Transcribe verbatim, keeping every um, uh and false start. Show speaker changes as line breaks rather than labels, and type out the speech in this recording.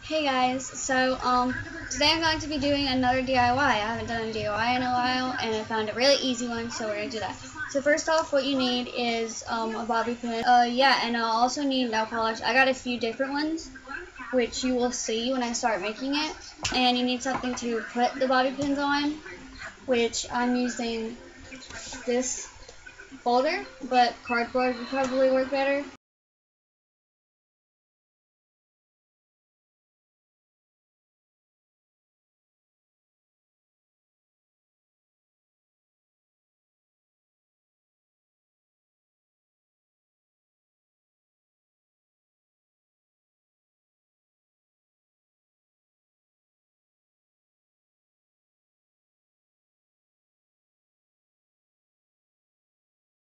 Hey guys, so um, today I'm going to be doing another D I Y. I haven't done a D I Y in a while, and I found a really easy one, so we're going to do that. So first off, what you need is um, a bobby pin. Uh, yeah, and I'll also need nail polish. I got a few different ones, which you will see when I start making it. And you need something to put the bobby pins on, which I'm using this folder, but cardboard would probably work better.